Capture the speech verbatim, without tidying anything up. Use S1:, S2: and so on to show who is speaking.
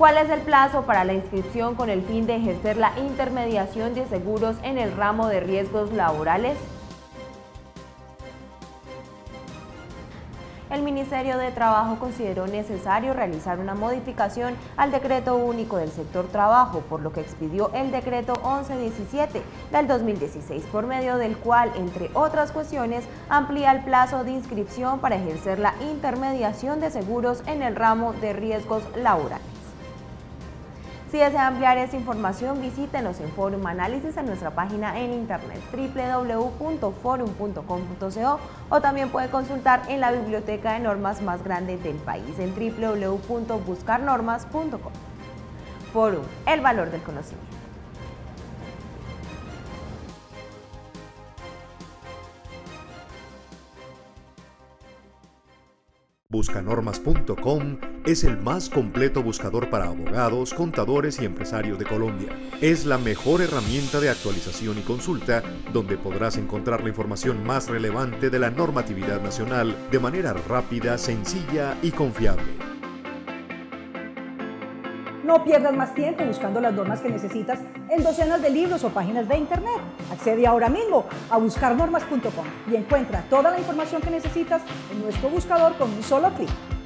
S1: ¿Cuál es el plazo para la inscripción con el fin de ejercer la intermediación de seguros en el ramo de riesgos laborales? El Ministerio de Trabajo consideró necesario realizar una modificación al Decreto Único del Sector Trabajo, por lo que expidió el Decreto once diecisiete del dos mil dieciséis, por medio del cual, entre otras cuestiones, amplía el plazo de inscripción para ejercer la intermediación de seguros en el ramo de riesgos laborales. Si desea ampliar esta información, visítenos en Forum Análisis en nuestra página en internet doble u doble u doble u punto forum punto com punto co o también puede consultar en la biblioteca de normas más grande del país en doble u doble u doble u punto buscar normas punto com. Forum, el valor del conocimiento.
S2: Buscanormas punto com es el más completo buscador para abogados, contadores y empresarios de Colombia. Es la mejor herramienta de actualización y consulta donde podrás encontrar la información más relevante de la normatividad nacional de manera rápida, sencilla y confiable.
S3: No pierdas más tiempo buscando las normas que necesitas en docenas de libros o páginas de internet. Accede ahora mismo a buscar normas punto com y encuentra toda la información que necesitas en nuestro buscador con un solo clic.